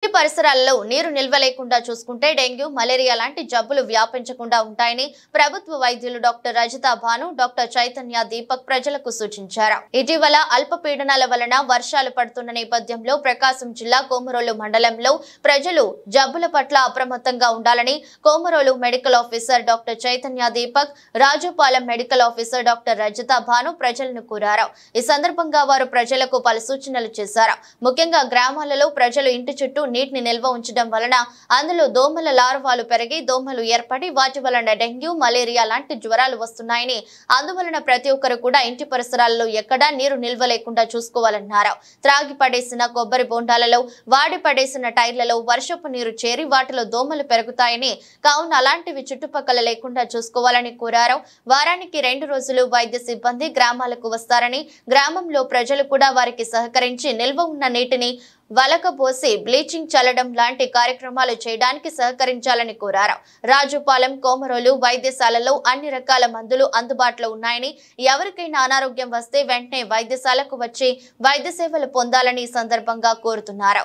పరిసరాల్లో నీరు నిల్వ లేకుండా చూసుకుంటే డెంగ్యూ, మలేరియా లాంటి జబ్బులు వ్యాపించకుండా ఉంటాయని ప్రభుత్వ వైద్యులు డాక్టర్ రజితా భాను, డాక్టర్ చైతన్య దీపక్ ప్రజలకు సూచించారు. ఇటీవల అల్పపీడనాల వలన వర్షాలు పడుతున్న నేపథ్యంలో ప్రకాశం జిల్లా కోమరోలు మండలంలో ప్రజలు జబ్బుల పట్ల అప్రమత్తంగా ఉండాలని Komarolu medical officer doctor Chaitanya Deepak, Rajupalem medical officer doctor Rajitha Bhanu ప్రజలను కోరారు. ఈ సందర్భంగా వారు ప్రజలకు పలు సూచనలు చేశారు. ముఖ్యంగా గ్రామాలలో ప్రజలు ఇంటి చుట్టూ నీటిని నిల్వ ఉంచడం వలన అందులో దోమల లార్వాలు పెరిగి దోమలు ఏర్పడి వాటి వలన డెంగ్యూ, మలేరియా లాంటి జ్వరాలు వస్తున్నాయని, అందువలన ప్రతి ఒక్కరు కూడా ఇంటి పరిసరాల్లో ఎక్కడా నీరు నిల్వ లేకుండా చూసుకోవాలన్నారు. త్రాగి పడేసిన కొబ్బరి బోండాలలో, వాడి పడేసిన టైర్లలో వర్షపు నీరు చేరి వాటిలో దోమలు పెరుగుతాయని, కావున అలాంటివి చుట్టుపక్కల లేకుండా చూసుకోవాలని కోరారు. వారానికి 2 రోజులు వైద్య సిబ్బంది గ్రామాలకు వస్తారని, గ్రామంలో ప్రజలు కూడా వారికి సహకరించి నిల్వ ఉన్న నీటిని వలకపోసి బ్లీచింగ్ చల్లడం లాంటి కార్యక్రమాలు చేయడానికి సహకరించాలని కోరారు. రాజుపాలెం, కోమరోలు వైద్యశాలలో అన్ని రకాల మందులు అందుబాటులో ఉన్నాయని, ఎవరికైనా అనారోగ్యం వస్తే వెంటనే వైద్యశాలకు వచ్చి వైద్య సేవలు పొందాలని ఈ సందర్భంగా కోరుతున్నారు.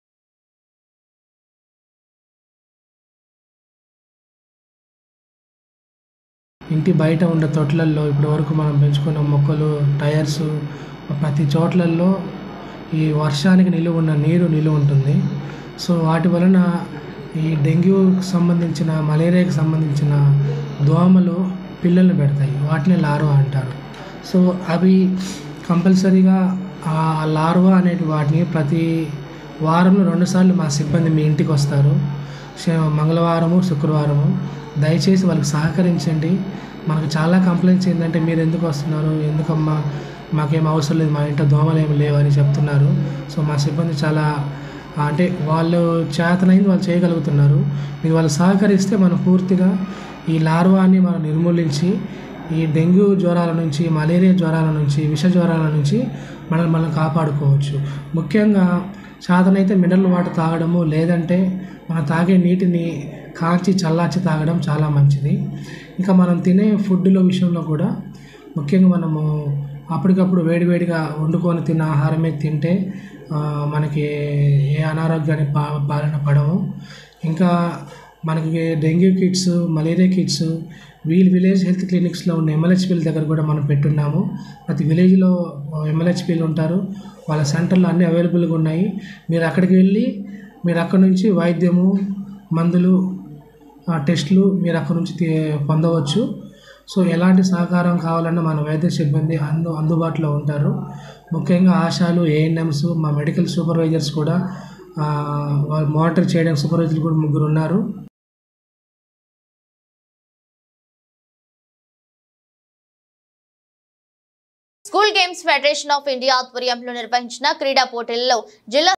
ఇంటి బయట ఉన్న తొట్లల్లో ఇప్పటి వరకు మనం పెంచుకున్న మొక్కలు, టైర్స్, ప్రతి చోట్లల్లో ఈ వర్షానికి నిలువ ఉన్న నీరు నిలువ ఉంటుంది. సో వాటి వలన ఈ డెంగ్యూకి సంబంధించిన, మలేరియాకి సంబంధించిన దోమలు పిల్లల్ని పెడతాయి. వాటిని లార్వా అంటారు. సో అవి కంపల్సరీగా ఆ లార్వా అనేటి వాటిని ప్రతి వారంలో 2 సార్లు మా సిబ్బంది మీ ఇంటికి వస్తారు. మంగళవారము, శుక్రవారము. దయచేసి వాళ్ళకి సహకరించండి. మనకు చాలా కంప్లైంట్స్ ఏంటంటే, మీరు ఎందుకు వస్తున్నారు, ఎందుకమ్మా, మాకేం అవసరం లేదు, మా ఇంట్లో దోమలు ఏమి లేవని చెప్తున్నారు. సో మా సిబ్బంది చాలా అంటే వాళ్ళు చేతనైంది వాళ్ళు చేయగలుగుతున్నారు. మీరు వాళ్ళు సహకరిస్తే మనం పూర్తిగా ఈ లార్వాని మనం నిర్మూలించి ఈ డెంగ్యూ జ్వరాల నుంచి, మలేరియా జ్వరాల నుంచి, విష జ్వరాల నుంచి మనం కాపాడుకోవచ్చు. ముఖ్యంగా చేతనైతే మినరల్ వాటర్ తాగడము, లేదంటే మనం తాగే నీటిని కాచి చల్లార్చి తాగడం చాలా మంచిది. ఇంకా మనం తినే ఫుడ్లో విషయంలో కూడా ముఖ్యంగా మనము అప్పటికప్పుడు వేడివేడిగా వండుకొని తిన్న ఆహారమే తింటే మనకి ఏ అనారోగ్యాన్ని బారిన పడము. ఇంకా మనకి dengue kits, malaria kits village health క్లినిక్స్లో ఉన్న MLHPల దగ్గర కూడా మనం పెట్టున్నాము. ప్రతి విలేజ్లో MLHPలు ఉంటారు. వాళ్ళ సెంటర్లో అన్నీ అవైలబుల్గా ఉన్నాయి. మీరు అక్కడికి వెళ్ళి మీరు అక్కడ నుంచి వైద్యము, మందులు, టెస్టులు మీరు అక్కడ నుంచి పొందవచ్చు. సో ఎలాంటి సహకారం కావాలన్నా మన వైద్య సిబ్బంది అందుబాటులో ఉంటారు. ముఖ్యంగా ఆశాలు, ANMs, మా మెడికల్ సూపర్వైజర్స్ కూడా వాళ్ళు మానిటర్ చేయడానికి సూపర్వైజర్లు కూడా 3 ఉన్నారు. School games federation of India ఆధ్వర్యంలో నిర్వహించిన క్రీడా పోటీలలో జిల్లా